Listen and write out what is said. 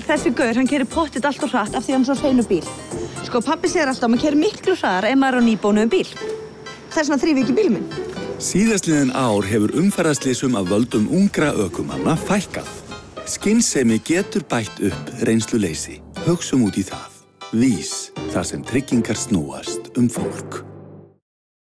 Þessi gaur, hann keyrir pottitt allt og hratt af því hann er svo hreinu bíl. Sko, pabbi segir alltaf að maður keyrir miklu hraðar ef maður er á nýbónuðum bíl. Þess vegna þríf ég ekki bílinn minn. Síðastliðin ár hefur umferðarslysum af völdum ungra ökumanna fækkað. Skynsemi getur bætt upp reynsluleysi. Hugsum út í það. Vís, þar sem tryggingar snúast fólk.